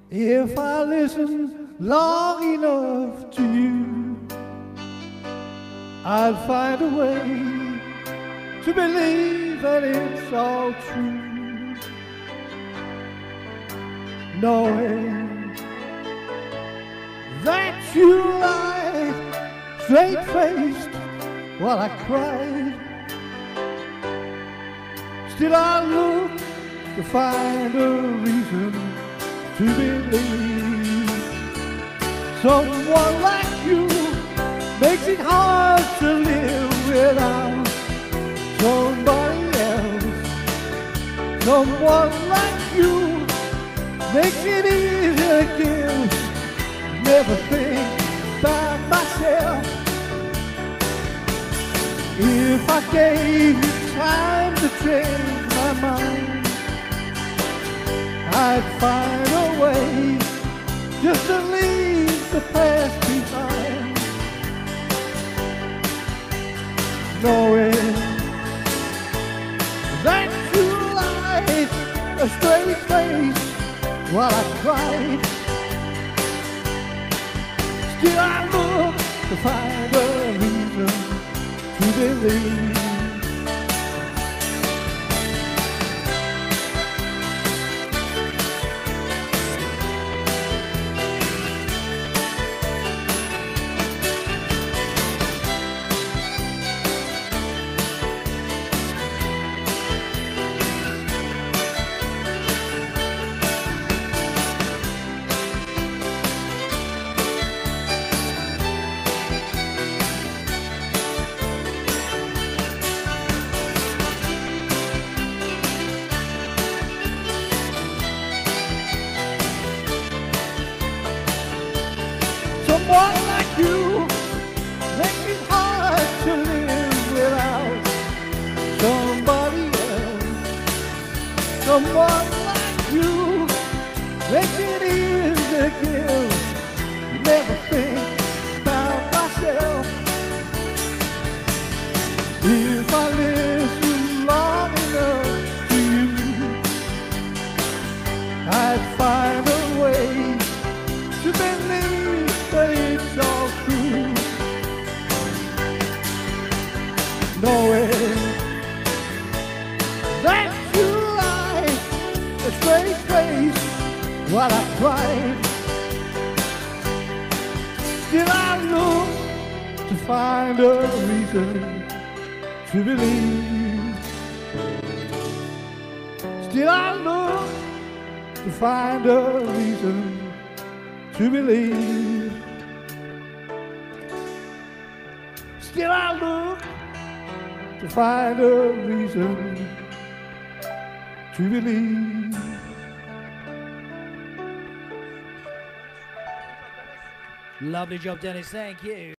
If I listen long enough to you, I'd find a way to believe that it's all true. Knowing that you lied straight-faced while I cried, still I look to find a reason to believe. Someone like you makes it hard to live without somebody else. Someone like you makes it easy to give. Never think about myself. If I gave you time to change my mind, I'd find a way just to leave the past behind. Knowing that you lied a straight face while I cried, still I look to find a reason to believe. Someone like you makes it hard to live without somebody else. Someone like you makes it easy to give. Never think about myself. If I listen long enough to you, I'd find a way to believe that it's all true. Knowing that you lied a straight face while I cried, still I look to find a reason to believe. Still I look to find a reason to believe. Still I look to find a reason to believe. Lovely job, Dennis. Thank you.